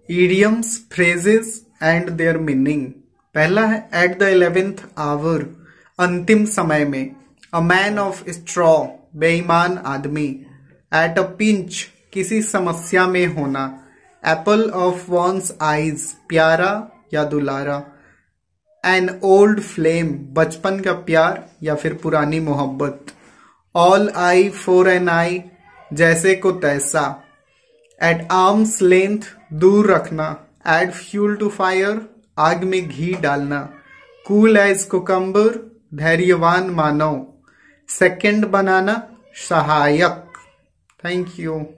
Idioms, phrases and their meaning. पहला है at the 11th our, अंतिम समय में। अ मैन ऑफ स्ट्रॉ, बेईमान आदमी। एट अ पिंच, किसी समस्या में होना। एप्पल ऑफ वॉन्स आईज, प्यारा या दुलारा। एन ओल्ड फ्लेम, बचपन का प्यार या फिर पुरानी मोहब्बत। All eye for an eye, जैसे को तैसा। एट आर्म्स लेंथ, दूर रखना। एड फ्यूल टू फायर, आग में घी डालना। कूल एज कुकम्बर, धैर्यवान मानव। सेकंड बनाना, सहायक। Thank you.